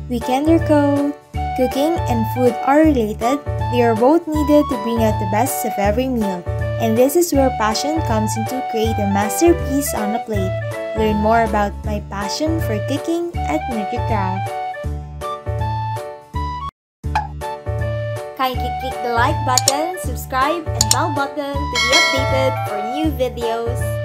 Weekender code. Cooking and food are related. They are both needed to bring out the best of every meal. And this is where passion comes into create a masterpiece on a plate. Learn more about my passion for cooking at Nutricraft. Kindly click the like button, subscribe, and bell button to be updated for new videos.